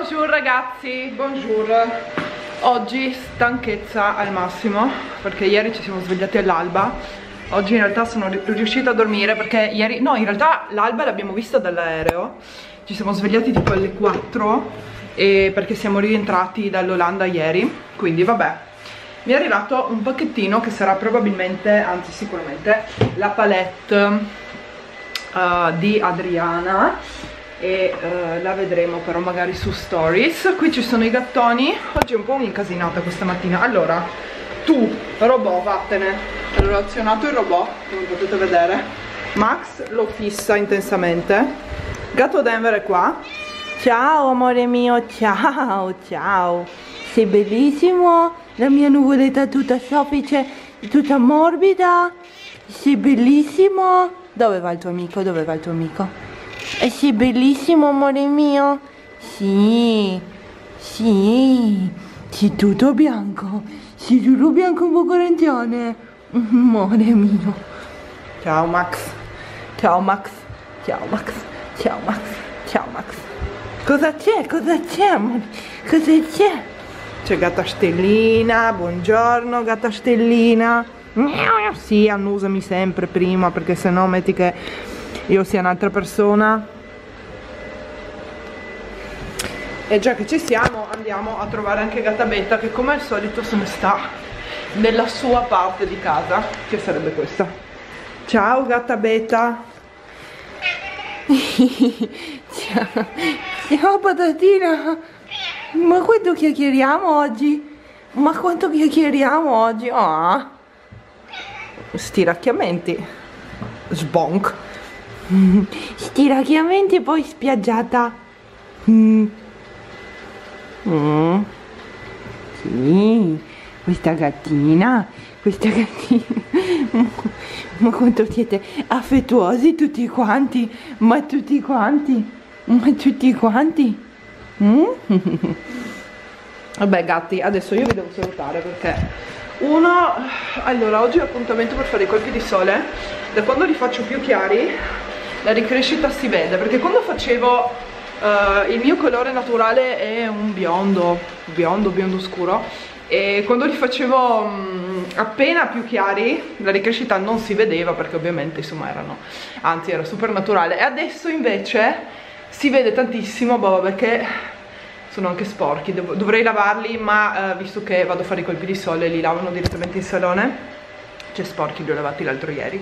Bonjour ragazzi, bonjour. Oggi stanchezza al massimo perché ieri ci siamo svegliati all'alba. Oggi in realtà sono riuscita a dormire perché ieri, no, in realtà l'alba l'abbiamo vista dall'aereo. Ci siamo svegliati tipo alle 4 perché siamo rientrati dall'Olanda ieri. Quindi vabbè, mi è arrivato un pacchettino che sarà probabilmente, anzi sicuramente, la palette di Adriana e la vedremo però magari su stories. Qui ci sono i gattoni. Oggi è un po' un'incasinata questa mattina. Allora, tu robot, vattene. Allora ho azionato il robot, come potete vedere. Max lo fissa intensamente. Gatto Denver è qua. Ciao amore mio, ciao, ciao. Sei bellissimo. La mia nuvoletta tutta soffice, tutta morbida. Sei bellissimo. Dove va il tuo amico? Dove va il tuo amico? Sei bellissimo amore mio. Sì, sì. Sei tutto bianco. Sei tutto bianco un po' arancione. Amore mio. Ciao Max. Ciao Max. Ciao Max. Ciao Max. Ciao Max. Cosa c'è? Cosa c'è amore? Cosa c'è? C'è gatta Stellina. Buongiorno gatta Stellina. Sì, annusami sempre prima perché sennò metti che io sia un'altra persona. E già che ci siamo andiamo a trovare anche gatta Beta, che come al solito se ne sta nella sua parte di casa, che sarebbe questa. Ciao gatta Beta. Ciao. Ciao patatina. Ma quanto chiacchieriamo oggi? Ma quanto chiacchieriamo oggi? Oh. Stiracchiamenti. Sbonk. Stiracchiamenti poi spiaggiata. Sì, questa gattina. Ma quanto siete affettuosi tutti quanti. Ma tutti quanti. Vabbè gatti, adesso io vi devo salutare perché allora oggi ho appuntamento per fare i colpi di sole. Da quando li faccio più chiari la ricrescita si vede, perché quando facevo il mio colore naturale è un biondo scuro, e quando li facevo appena più chiari la ricrescita non si vedeva perché ovviamente insomma era super naturale. E adesso invece si vede tantissimo, perché sono anche sporchi, dovrei lavarli, ma visto che vado a fare i colpi di sole li lavano direttamente in salone. Cioè sporchi, li ho lavati l'altro ieri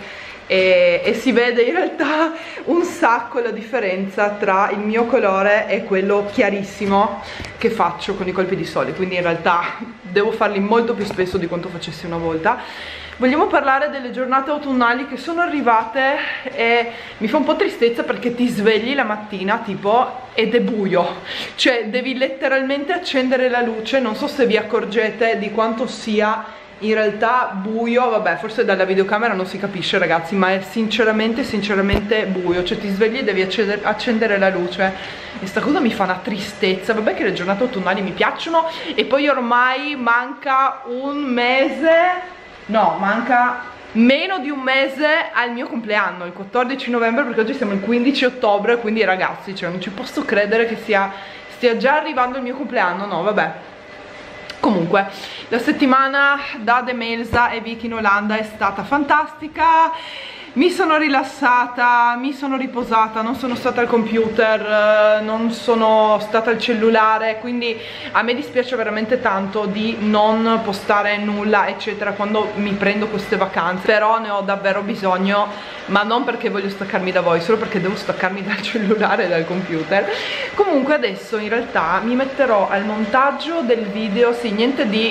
e si vede in realtà un sacco la differenza tra il mio colore e quello chiarissimo che faccio con i colpi di sole. Quindi in realtà devo farli molto più spesso di quanto facessi una volta. Vogliamo parlare delle giornate autunnali che sono arrivate e mi fa un po' tristezza perché ti svegli la mattina tipo ed è buio, cioè devi letteralmente accendere la luce. Non so se vi accorgete di quanto sia in realtà buio. Vabbè, forse dalla videocamera non si capisce ragazzi, ma è sinceramente buio. Cioè ti svegli e devi accendere la luce e sta cosa mi fa una tristezza. Vabbè che le giornate autunnali mi piacciono e poi ormai manca un mese. No, manca meno di un mese al mio compleanno, il 14 novembre, perché oggi siamo il 15 ottobre, quindi ragazzi, cioè non ci posso credere che stia già arrivando il mio compleanno. No, vabbè. Comunque, la settimana da Demelza e Vicky in Olanda è stata fantastica. Mi sono rilassata, mi sono riposata, non sono stata al computer, non sono stata al cellulare, quindi a me dispiace veramente tanto di non postare nulla eccetera quando mi prendo queste vacanze, però ne ho davvero bisogno, ma non perché voglio staccarmi da voi, solo perché devo staccarmi dal cellulare e dal computer. Comunque adesso in realtà mi metterò al montaggio del video. Sì, niente di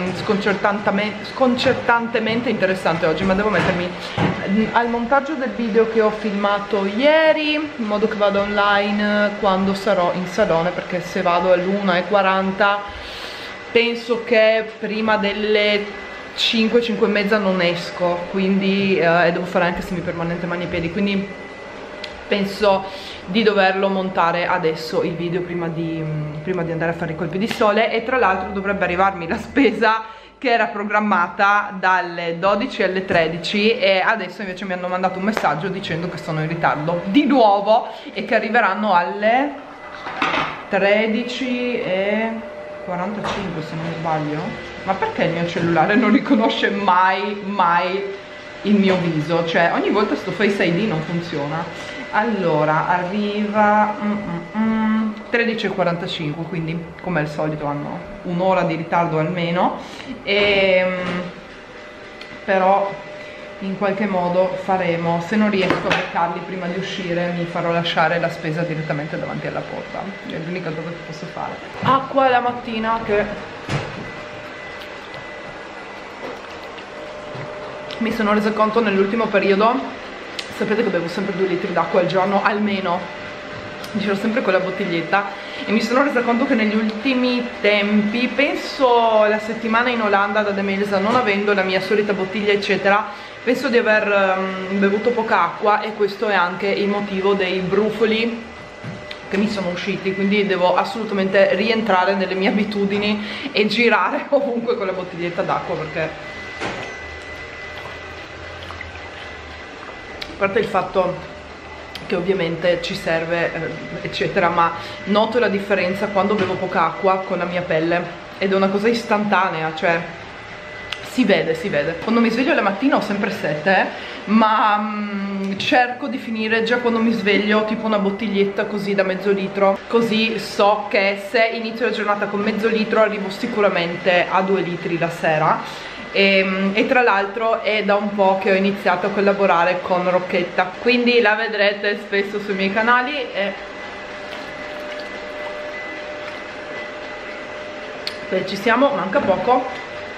sconcertantemente interessante oggi, ma devo mettermi al montaggio del video che ho filmato ieri, in modo che vada online quando sarò in salone, perché se vado all'1:40 penso che prima delle 5 e mezza non esco, quindi e devo fare anche semipermanente mani e piedi, quindi penso di doverlo montare adesso il video prima di andare a fare i colpi di sole. E tra l'altro dovrebbe arrivarmi la spesa che era programmata dalle 12 alle 13 e adesso invece mi hanno mandato un messaggio dicendo che sono in ritardo di nuovo e che arriveranno alle 13,45 se non sbaglio. Ma perché il mio cellulare non riconosce mai il mio viso? Cioè ogni volta sto Face ID non funziona. Allora arriva 13,45, quindi come al solito hanno un'ora di ritardo almeno, però in qualche modo faremo, se non riesco a beccarli prima di uscire mi farò lasciare la spesa direttamente davanti alla porta, è l'unica cosa che posso fare. Acqua la mattina che mi sono resa conto nell'ultimo periodo, sapete che bevo sempre 2 litri d'acqua al giorno almeno, giro sempre con la bottiglietta, e mi sono resa conto che negli ultimi tempi, penso la settimana in Olanda da Demelza, non avendo la mia solita bottiglia eccetera, penso di aver bevuto poca acqua, e questo è anche il motivo dei brufoli che mi sono usciti, quindi devo assolutamente rientrare nelle mie abitudini e girare ovunque con la bottiglietta d'acqua, perché a parte il fatto che ovviamente ci serve eccetera, ma noto la differenza quando bevo poca acqua con la mia pelle, ed è una cosa istantanea, cioè si vede. Quando mi sveglio la mattina ho sempre sete, ma cerco di finire già quando mi sveglio tipo una bottiglietta così da mezzo litro, così so che se inizio la giornata con mezzo litro arrivo sicuramente a 2 litri la sera. E tra l'altro è da un po' che ho iniziato a collaborare con Rocchetta, quindi la vedrete spesso sui miei canali. Beh, ci siamo, manca poco,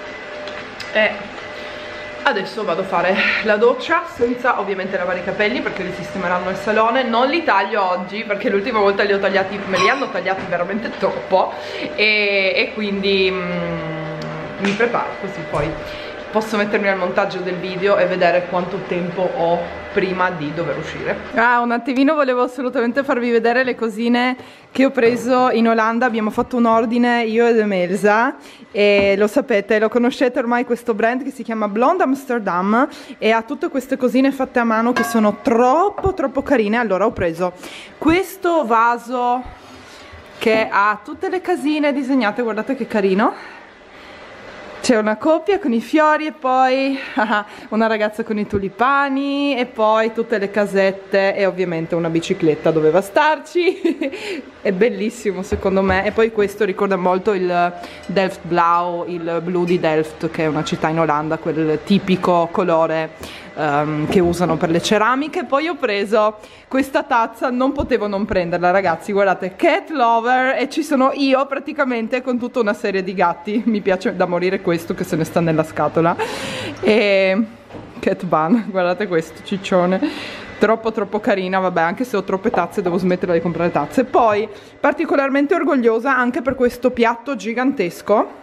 e adesso vado a fare la doccia senza ovviamente lavare i capelli, perché li sistemeranno al salone. Non li taglio oggi perché l'ultima volta li ho tagliati, me li hanno tagliati veramente troppo, e quindi mi preparo, così poi posso mettermi al montaggio del video e vedere quanto tempo ho prima di dover uscire. Un attimino volevo assolutamente farvi vedere le cosine che ho preso in Olanda. Abbiamo fatto un ordine io ed Emelza, e lo sapete, lo conoscete ormai questo brand che si chiama Blonde Amsterdam, e ha tutte queste cosine fatte a mano che sono troppo carine. Allora ho preso questo vaso che ha tutte le casine disegnate, guardate che carino. C'è una coppia con i fiori, e poi una ragazza con i tulipani, e poi tutte le casette, e ovviamente una bicicletta doveva starci. È bellissimo secondo me. E poi questo ricorda molto il Delft Blau, il blu di Delft, che è una città in Olanda, quel tipico colore che usano per le ceramiche. Poi ho preso questa tazza, non potevo non prenderla ragazzi, guardate, cat lover, e ci sono io praticamente con tutta una serie di gatti. Mi piace da morire questo che se ne sta nella scatola, e cat bun, guardate questo ciccione, troppo carina. Vabbè, anche se ho troppe tazze devo smettere di comprare tazze. Poi particolarmente orgogliosa anche per questo piatto gigantesco,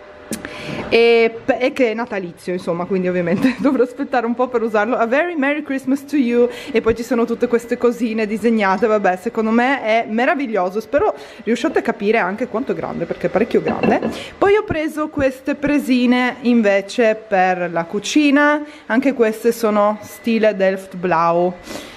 e che è natalizio, insomma, quindi ovviamente dovrò aspettare un po' per usarlo. A very merry Christmas to you. E poi ci sono tutte queste cosine disegnate. Vabbè, secondo me è meraviglioso, spero riusciate a capire anche quanto è grande, perché è parecchio grande. Poi ho preso queste presine invece per la cucina, anche queste sono stile Delft Blau,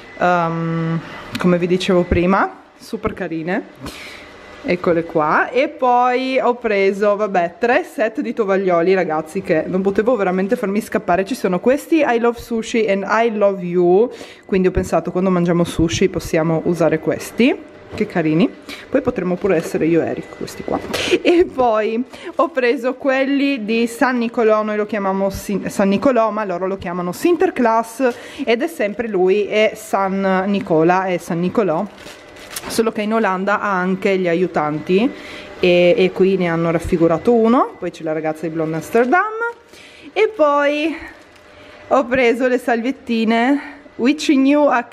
come vi dicevo prima, super carine. Eccole qua. E poi ho preso, vabbè, 3 set di tovaglioli ragazzi, che non potevo veramente farmi scappare. Ci sono questi I love sushi and I love you, quindi ho pensato quando mangiamo sushi possiamo usare questi, che carini. Poi potremmo pure essere io e Eric, questi qua. E poi ho preso quelli di San Nicolò, noi lo chiamiamo San Nicolò, ma loro lo chiamano Sinterklaas, ed è sempre lui, è San Nicola, è San Nicolò, solo che in Olanda ha anche gli aiutanti, e qui ne hanno raffigurato uno. Poi c'è la ragazza di Blonde Amsterdam, e poi ho preso le salviettine wishing you a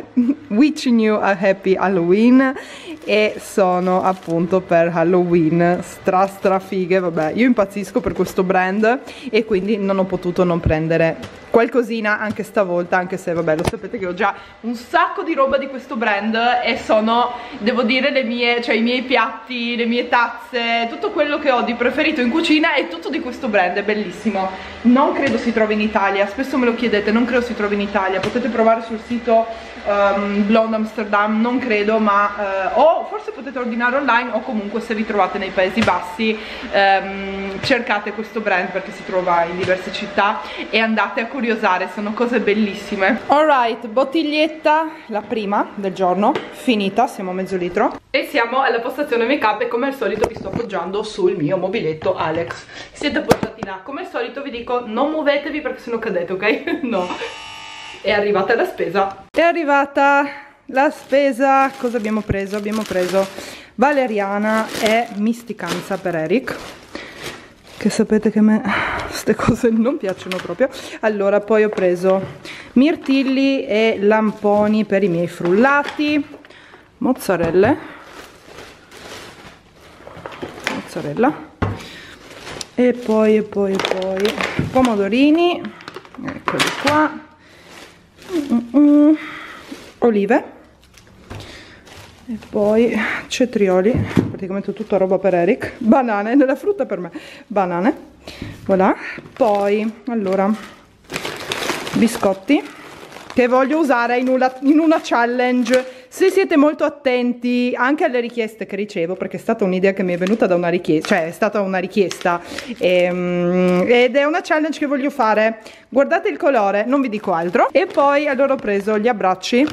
happy Halloween, e sono appunto per Halloween, stra fighe. Vabbè, io impazzisco per questo brand, e quindi non ho potuto non prendere qualcosina anche stavolta, anche se vabbè, lo sapete che ho già un sacco di roba di questo brand, e sono, devo dire, le mie, cioè i miei piatti, le mie tazze, tutto quello che ho di preferito in cucina è tutto di questo brand, è bellissimo. Non credo si trovi in Italia, spesso me lo chiedete, non credo si trovi in Italia. Potete provare sul sito Blonde Amsterdam non credo, ma o forse potete ordinare online, o comunque se vi trovate nei Paesi Bassi cercate questo brand perché si trova in diverse città e andate a curiosare, sono cose bellissime. Alright, bottiglietta, la prima del giorno, finita, siamo a mezzo litro e siamo alla postazione make up e come al solito vi sto appoggiando sul mio mobiletto Alex. Siete appoggiati là, come al solito vi dico non muovetevi perché sennò cadete, ok? No. È arrivata la spesa. È arrivata la spesa. Cosa abbiamo preso? Abbiamo preso valeriana e misticanza per Eric, che sapete che a me queste cose non piacciono proprio. Allora, poi ho preso mirtilli e lamponi per i miei frullati, mozzarella, e poi pomodorini, eccoli qua, olive e poi cetrioli, praticamente tutta roba per Eric, banane, della frutta per me, banane, voilà. Poi allora biscotti che voglio usare in una challenge. Se siete molto attenti anche alle richieste che ricevo, perché è stata un'idea che mi è venuta da una richiesta, cioè è stata una richiesta ed è una challenge che voglio fare, guardate il colore, non vi dico altro. E poi allora ho preso gli abbracci,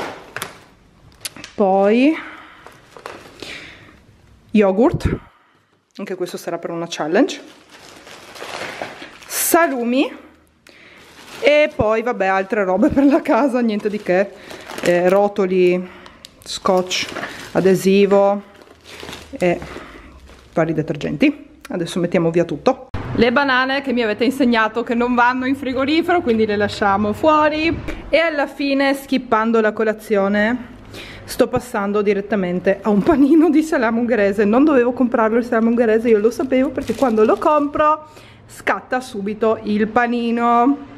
poi yogurt, anche questo sarà per una challenge, salumi e poi vabbè altre robe per la casa, niente di che, rotoli, scotch, adesivo e vari detergenti. Adesso mettiamo via tutto. Le banane che mi avete insegnato che non vanno in frigorifero, quindi le lasciamo fuori. E alla fine, skippando la colazione, sto passando direttamente a un panino di salame ungherese. Non dovevo comprarlo il salame ungherese, io lo sapevo, perché quando lo compro scatta subito il panino.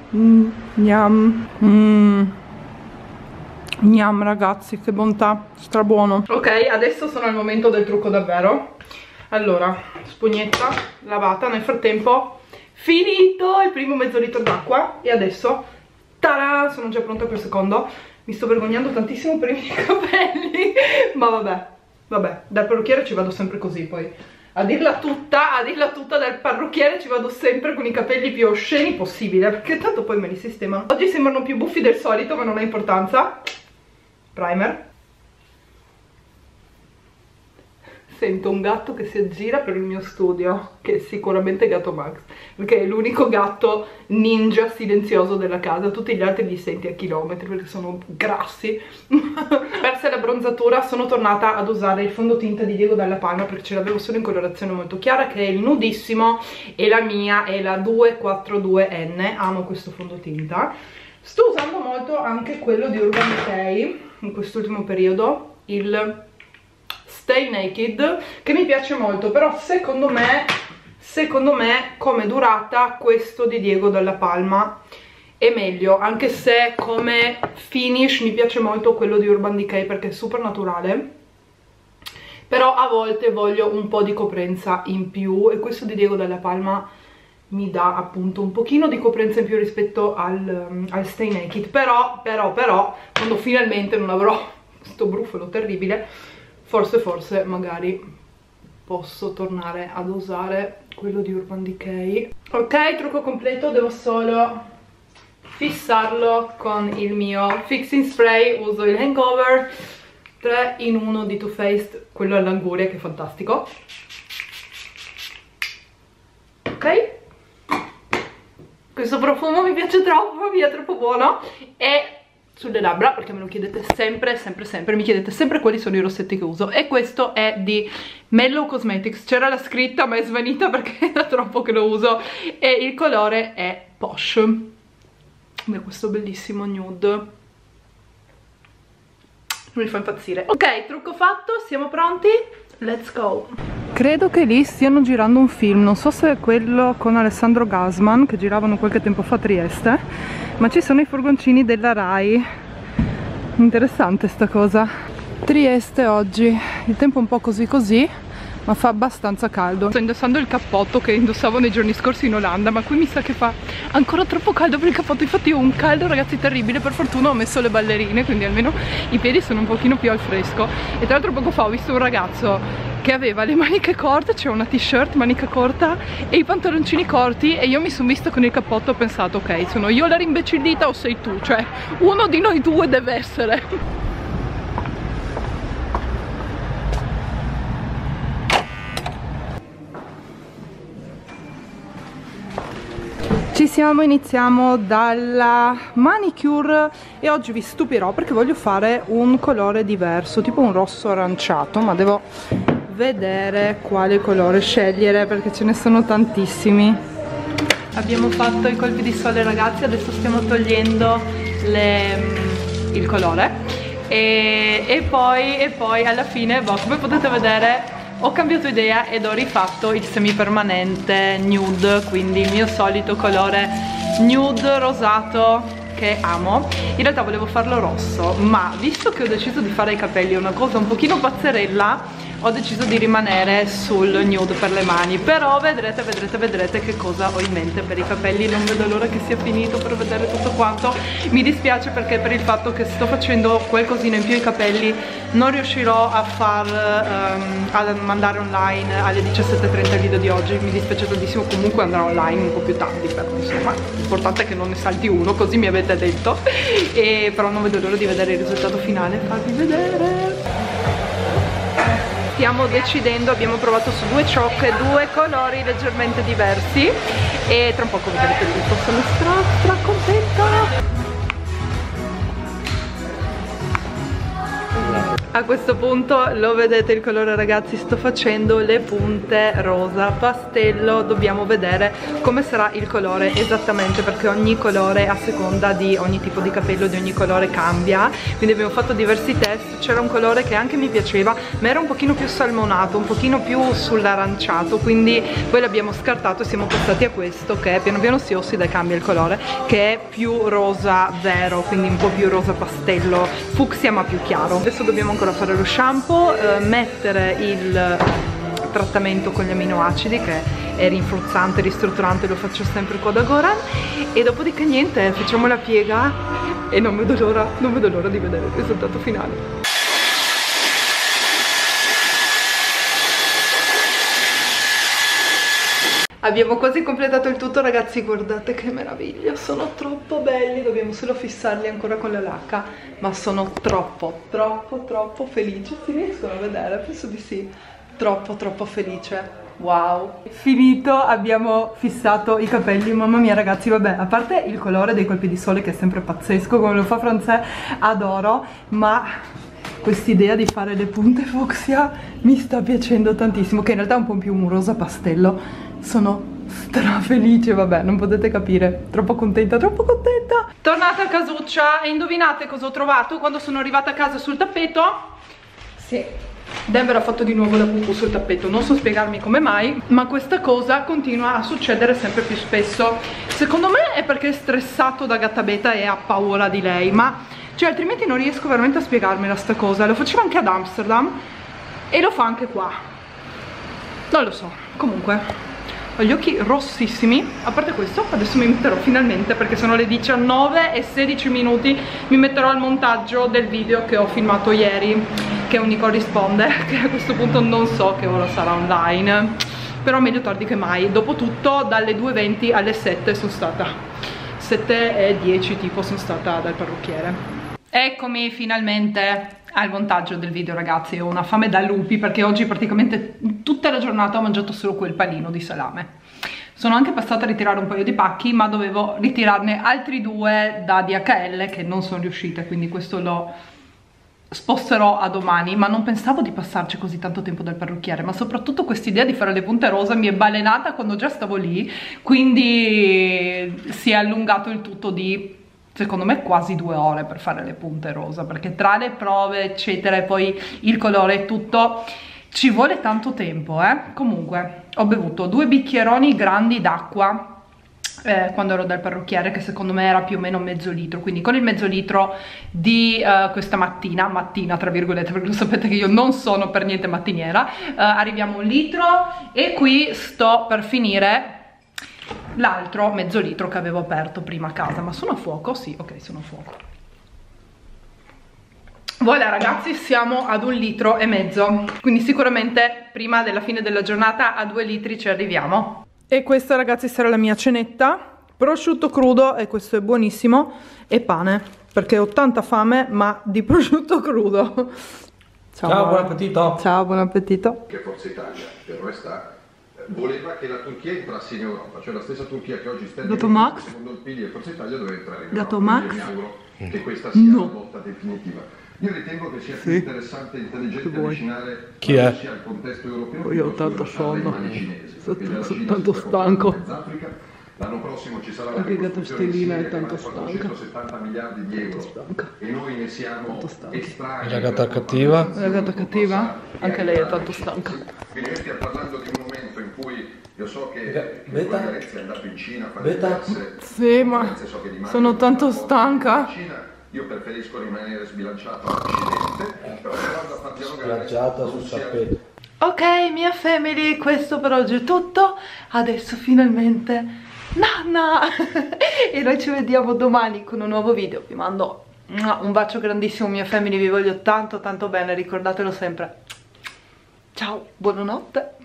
Gnam. Gnam ragazzi, che bontà, strabuono. Ok, adesso sono al momento del trucco davvero. Allora, spugnetta lavata, nel frattempo finito il primo mezzo litro d'acqua e adesso, tada, sono già pronta per il secondo. Mi sto vergognando tantissimo per i miei capelli, ma vabbè, dal parrucchiere ci vado sempre così poi. A dirla tutta dal parrucchiere ci vado sempre con i capelli più osceni possibile, perché tanto poi me li sistemano. Oggi sembrano più buffi del solito, ma non ha importanza. Primer. Sento un gatto che si aggira per il mio studio, che è sicuramente gatto Max, perché è l'unico gatto ninja silenzioso della casa. Tutti gli altri li senti a chilometri perché sono grassi. Persa la bronzatura, sono tornata ad usare il fondotinta di Diego Dalla Palma, perché ce l'avevo solo in colorazione molto chiara, che è il nudissimo, e la mia è la 242N. Amo questo fondotinta. Sto usando molto anche quello di Urban Decay in quest'ultimo periodo, il Stay Naked, che mi piace molto, però secondo me come durata questo di Diego Dalla Palma è meglio, anche se come finish mi piace molto quello di Urban Decay perché è super naturale, però a volte voglio un po' di coprenza in più e questo di Diego Dalla Palma mi dà appunto un pochino di coprenza in più rispetto al Stay Naked. Però quando finalmente non avrò questo brufolo terribile, forse magari posso tornare ad usare quello di Urban Decay. Ok, trucco completo, devo solo fissarlo con il mio fixing spray. Uso il Hangover 3 in 1 di Too Faced, quello all'anguria, che è fantastico. Ok, questo profumo mi piace troppo, mi è troppo buono. E sulle labbra, perché me lo chiedete sempre, mi chiedete sempre quali sono i rossetti che uso, e questo è di Mellow Cosmetics. C'era la scritta ma è svanita perché è da troppo che lo uso, e il colore è Posh, è questo bellissimo nude, mi fa impazzire. Ok, trucco fatto, siamo pronti, let's go. Credo che lì stiano girando un film, non so se è quello con Alessandro Gasman che giravano qualche tempo fa a Trieste, ma ci sono i furgoncini della Rai. Interessante sta cosa. Trieste oggi, il tempo un po' così così, ma fa abbastanza caldo. Sto indossando il cappotto che indossavo nei giorni scorsi in Olanda, ma qui mi sa che fa ancora troppo caldo per il cappotto. Infatti ho un caldo, ragazzi, terribile. Per fortuna ho messo le ballerine, quindi almeno i piedi sono un pochino più al fresco. E tra l'altro poco fa ho visto un ragazzo che aveva le maniche corte, cioè una t-shirt manica corta e i pantaloncini corti, e io mi sono vista con il cappotto e ho pensato, ok, sono io la rimbecillita o sei tu? Cioè uno di noi due deve essere. Ci siamo, iniziamo dalla manicure e oggi vi stupirò perché voglio fare un colore diverso, tipo un rosso aranciato, ma devo vedere quale colore scegliere perché ce ne sono tantissimi. Abbiamo fatto i colpi di sole, ragazzi, adesso stiamo togliendo il colore e poi alla fine, come potete vedere, ho cambiato idea ed ho rifatto il semipermanente nude, quindi il mio solito colore nude rosato che amo. In realtà volevo farlo rosso, ma visto che ho deciso di fare i capelli una cosa un pochino pazzerella, ho deciso di rimanere sul nude per le mani. Però vedrete che cosa ho in mente per i capelli. Non vedo l'ora che sia finito per vedere tutto quanto. Mi dispiace perché per il fatto che sto facendo qualcosina in più ai capelli non riuscirò a mandare online alle 17:30 il video di oggi. Mi dispiace tantissimo, comunque andrà online un po' più tardi, però insomma l'importante è che non ne salti uno, così mi avete detto. Però non vedo l'ora di vedere il risultato finale, farvi vedere. Stiamo decidendo, abbiamo provato su due ciocche, due colori leggermente diversi e tra un poco vedrete tutto. Sono stra contenta. A questo punto lo vedete il colore, ragazzi, sto facendo le punte rosa pastello. Dobbiamo vedere come sarà il colore esattamente, perché ogni colore a seconda di ogni tipo di capello, di ogni colore cambia. Quindi abbiamo fatto diversi test. C'era un colore che anche mi piaceva, ma era un pochino più salmonato, un pochino più sull'aranciato, quindi poi l'abbiamo scartato e siamo passati a questo che piano piano si ossida e cambia il colore, che è più rosa vero, quindi un po' più rosa pastello, fucsia ma più chiaro. Adesso dobbiamo ancora fare lo shampoo, mettere il trattamento con gli aminoacidi che è rinforzante, ristrutturante, lo faccio sempre qua da Goran, e dopodiché niente, facciamo la piega e non vedo l'ora di vedere il risultato finale. Abbiamo quasi completato il tutto, ragazzi, guardate che meraviglia, sono troppo belli. Dobbiamo solo fissarli ancora con la lacca, ma sono troppo felice. Si riescono a vedere? Penso di sì. Troppo felice. Wow, finito, abbiamo fissato i capelli. Mamma mia, ragazzi, vabbè, a parte il colore dei colpi di sole che è sempre pazzesco come lo fa Frances, adoro, ma quest'idea di fare le punte fucsia mi sta piacendo tantissimo, che in realtà è un po' più un rosa pastello. Sono strafelice, vabbè, non potete capire, troppo contenta. Tornata a casuccia e indovinate cosa ho trovato quando sono arrivata a casa sul tappeto? Sì, Denver ha fatto di nuovo la pupù sul tappeto, non so spiegarmi come mai, ma questa cosa continua a succedere sempre più spesso. Secondo me è perché è stressato da Gattabeta e ha paura di lei, ma cioè altrimenti non riesco veramente a spiegarmela sta cosa. Lo faceva anche ad Amsterdam e lo fa anche qua, non lo so. Comunque ho gli occhi rossissimi. A parte questo, adesso mi metterò finalmente, perché sono le 19:16, mi metterò al montaggio del video che ho filmato ieri, che un Nicole risponde, che a questo punto non so che ora sarà online, però meglio tardi che mai. Dopotutto dalle 2:20 alle 7 sono stata, 7:10 tipo, sono stata dal parrucchiere. Eccomi finalmente al montaggio del video, ragazzi. Ho una fame da lupi perché oggi praticamente tutta la giornata ho mangiato solo quel panino di salame. Sono anche passata a ritirare un paio di pacchi, ma dovevo ritirarne altri 2 da DHL che non sono riuscita, quindi questo lo sposterò a domani. Ma non pensavo di passarci così tanto tempo dal parrucchiere, ma soprattutto quest'idea di fare le punte rosa mi è balenata quando già stavo lì, quindi si è allungato il tutto di, secondo me, quasi 2 ore per fare le punte rosa, perché tra le prove eccetera e poi il colore e tutto ci vuole tanto tempo, Comunque ho bevuto 2 bicchieroni grandi d'acqua quando ero dal parrucchiere, che secondo me era più o meno mezzo litro. Quindi con il mezzo litro di questa mattina tra virgolette, perché lo sapete che io non sono per niente mattiniera, arriviamo a 1 litro, e qui sto per finire l'altro mezzo litro che avevo aperto prima a casa. Ma sono a fuoco? Sì, ok, sono a fuoco. Voilà ragazzi, siamo ad 1,5 litri, quindi sicuramente prima della fine della giornata a 2 litri ci arriviamo. E questa ragazzi sarà la mia cenetta: prosciutto crudo, e questo è buonissimo, e pane, perché ho tanta fame, ma di prosciutto crudo. Ciao, buon appetito. Ciao, buon appetito. Che Forza Italia, per onestà, voleva che la Turchia entrasse in Europa, cioè la stessa Turchia che oggi sta secondo il PIL e Forza Italia doveva entrare in Europa. Max? Mi auguro che questa sia la volta definitiva. Io ritengo che sia più interessante e intelligente avvicinare la Russia al contesto europeo. Io ho tanto sonno, sono tanto stanco. L'anno prossimo ci sarà la ricostruzione è tanto stanca. 170 miliardi di euro e noi ne siamo estranei. La gatta cattiva? La gatta cattiva? Anche lei è tanto stanca. Quindi stiamo parlando di un momento in cui io so che Renzi è andato in Cina a fare diverse sì, ma sono tanto stanca. Io preferisco rimanere sbilanciato all'Occidente, però vado a far dialogare sul tappeto. Ok, mia family, questo per oggi è tutto. Adesso finalmente nanna e noi ci vediamo domani con un nuovo video. Vi mando un bacio grandissimo mia family, vi voglio tanto tanto bene, ricordatelo sempre. Ciao, buonanotte.